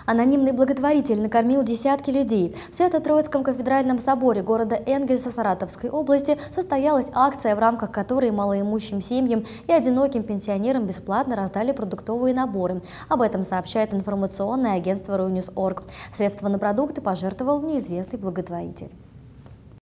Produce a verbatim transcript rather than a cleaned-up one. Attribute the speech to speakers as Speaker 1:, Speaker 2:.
Speaker 1: Анонимный благотворитель накормил десятки людей. В Свято-Троицком кафедральном соборе города Энгельса Саратовской области состоялась акция, в рамках которой малоимущим семьям и одиноким пенсионерам бесплатно раздали продуктовые наборы. Об этом сообщает информационное агентство Руньюс точка орг. Средства на продукты пожертвовал неизвестный благотворитель.